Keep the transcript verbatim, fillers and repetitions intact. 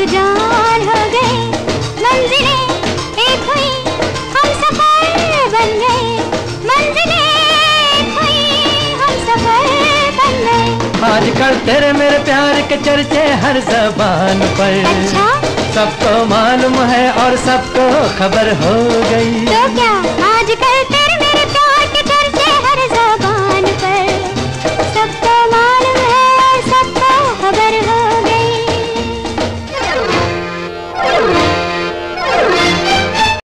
जान हो गए, मंजिलें एक हुई, हम सफर बन गए, मंजिलें एक हुई, हम सफर बन गए। आजकल तेरे मेरे प्यार के चर्चे हर ज़बान पर। अच्छा? सबको मालूम है और सबको खबर हो गई। तो क्या?